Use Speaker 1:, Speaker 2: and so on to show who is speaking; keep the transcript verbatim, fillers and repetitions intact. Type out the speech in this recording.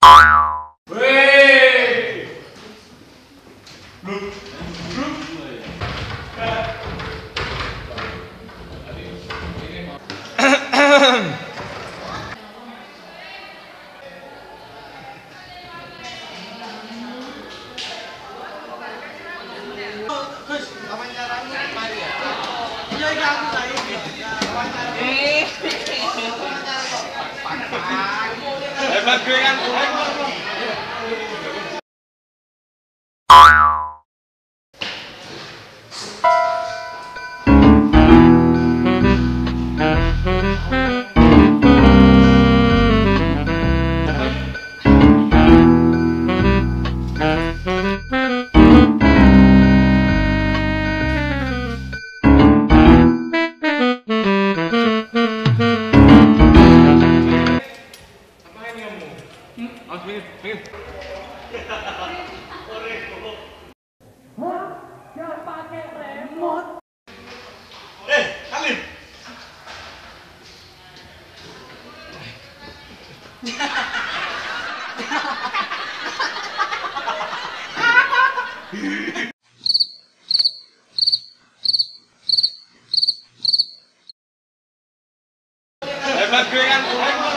Speaker 1: Weh. Bluk. Bluk.
Speaker 2: Gus, wawancaranya mari ya. Iya iki aku saiki. Wawancara. Eh.
Speaker 1: Hebat gue kan.
Speaker 2: Jangan pakai remote.
Speaker 1: Eh, Halim. Hebat gue kan.